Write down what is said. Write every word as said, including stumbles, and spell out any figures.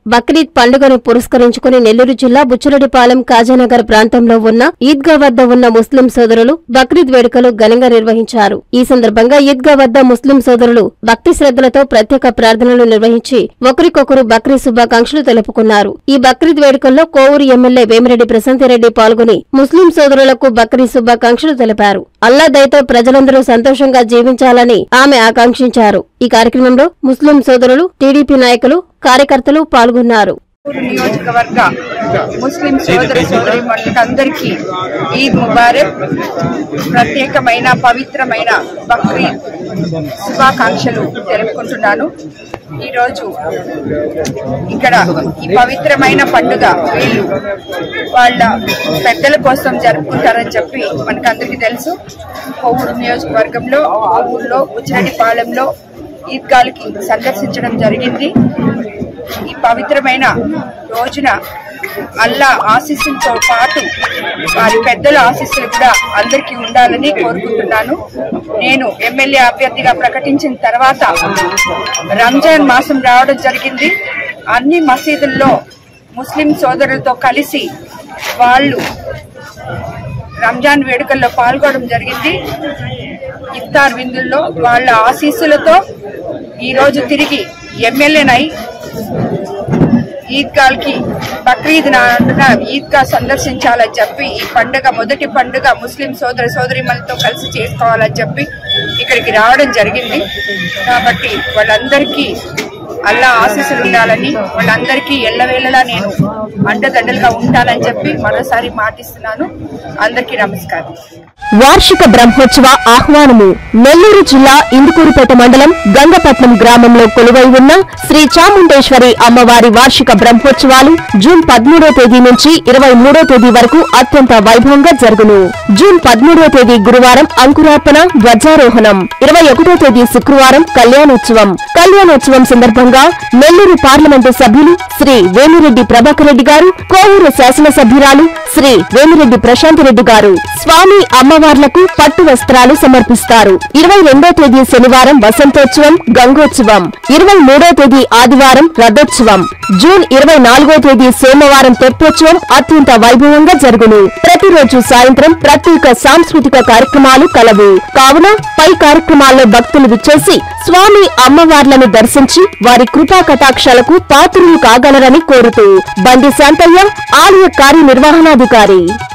బక్రీద్ పండుగను పురస్కరించుకుని నెల్లూరు జిల్లా బుచ్చిరెడ్డిపాలెం కాజానగర్ ప్రాంతంలో ఉన్న ఈద్గా వద్ద ఉన్న ముస్లిం సోదరులు బక్రీద్ వేడుకలు ఘనంగా నిర్వహించారు. ఈ సందర్భంగా ఈద్గా వద్ద ముస్లిం సోదరులు భక్తి శ్రద్ధలతో ప్రత్యేక ప్రార్థనలు నిర్వహించి ఒకరికొకరు బక్రీద్ శుభాకాంక్షలు తెలుపుకున్నారు. ఈ బక్రీద్ వేడుకల్లో కోవూరు ఎమ్మెల్యే వేమిరెడ్డి ప్రశాంతిరెడ్డి పాల్గొని ముస్లిం సోదరులకు బక్రీద్ శుభాకాంక్షలు తెలిపారు. అల్లా దయతో ప్రజలందరూ సంతోషంగా జీవించాలని ఆమె ఆకాంక్షించారు. ఈ కార్యక్రమంలో ముస్లిం సోదరులు, టీడీపీ నాయకులు, కార్యకర్తలు పాల్గొన్నారు. నియోజకవర్గ ముస్లిం సోదర సోదరీమణులకు అందరికీ ఈద్ ముబారక్, ప్రత్యేకమైన పవిత్రమైన బక్రీద్ శుభాకాంక్షలు తెలుపుకుంటున్నాను. ఈరోజు ఇక్కడ ఈ పవిత్రమైన పండుగ వీళ్ళు వాళ్ళ పెద్దల కోసం జరుపుకుంటారని చెప్పి మనకందరికీ తెలుసు. కోవూరు నియోజకవర్గంలో కోవూరులో బుచ్చిరెడ్డిపాలెంలో ఈద్గాలకి సందర్శించడం జరిగింది. ఈ పవిత్రమైన రోజున అల్లా ఆశీస్సులతో పాటు వారి పెద్దల ఆశీస్సులు కూడా అందరికీ ఉండాలని కోరుకుంటున్నాను. నేను ఎమ్మెల్యే అభ్యర్థిగా ప్రకటించిన తర్వాత రంజాన్ మాసం రావడం జరిగింది. అన్ని మసీదుల్లో ముస్లిం సోదరులతో కలిసి వాళ్ళు రంజాన్ వేడుకల్లో పాల్గొనడం జరిగింది. ఇఫ్తార్ విందుల్లో వాళ్ళ ఆశీస్సులతో ఈరోజు తిరిగి ఎమ్మెల్యేనై ఈద్గాల్కి బక్రీద్ నాడున ఈద్గా సందర్శించాలని చెప్పి ఈ పండుగ మొదటి పండుగ ముస్లిం సోదర సోదరీమణులతో కలిసి చేసుకోవాలని చెప్పి ఇక్కడికి రావడం జరిగింది. కాబట్టి వాళ్ళందరికీ అల్లా ఆశీస్సులు ఉండాలని, వాళ్ళందరికీ ఎల్లవేళలా నేను అండదండలుగా ఉంటానని చెప్పి మరోసారి మాటిస్తున్నాను. అందరికీ నమస్కారం. వార్షిక బ్రహ్మోత్సవ ఆహ్వానము. నెల్లూరు జిల్లా ఇందుకూరుపేట మండలం గంగపట్నం గ్రామంలో కొలువై ఉన్న శ్రీ చాముండేశ్వరి అమ్మవారి వార్షిక బ్రహ్మోత్సవాలు జూన్ పదమూడో తేదీ నుంచి ఇరవై మూడో తేదీ వరకు అత్యంత వైభవంగా జరుగును. జూన్ పదమూడో తేదీ గురువారం అంకురార్పణ, ధ్వజారోహణం. ఇరవై ఒకటో తేదీ శుక్రవారం కళ్యాణోత్సవం. కళ్యాణోత్సవం సందర్భంగా నెల్లూరు పార్లమెంటు సభ్యులు శ్రీ వేమిరెడ్డి ప్రభాకర్ రెడ్డి గారు, కోవూరు శాసనసభ్యురాలు శ్రీ వేమిరెడ్డి ప్రశాంతిరెడ్డి గారు స్వామి అమ్మవార్లకు పట్టు వస్త్రాలు సమర్పిస్తారు. ఇరవై రెండో తేదీ శనివారం వసంతోత్సవం, గంగోత్సవం. ఇరవై మూడో తేదీ ఆదివారం రథోత్సవం. జూన్ ఇరవై నాలుగో తేదీ సోమవారం తెప్పోత్సవం అత్యంత వైభవంగా జరుగును. ప్రతిరోజు సాయంత్రం ప్రత్యేక సాంస్కృతిక కార్యక్రమాలు కలవు. కావున పై కార్యక్రమాల్లో భక్తులు విచ్చేసి స్వామి అమ్మవార్లను దర్శించి వారి కృపా కటాక్షాలకు పాత్రులు కాగలరని కోరుతూ బండి శాంతయ్య, ఆలయ కార్యనిర్వహణాధికారి.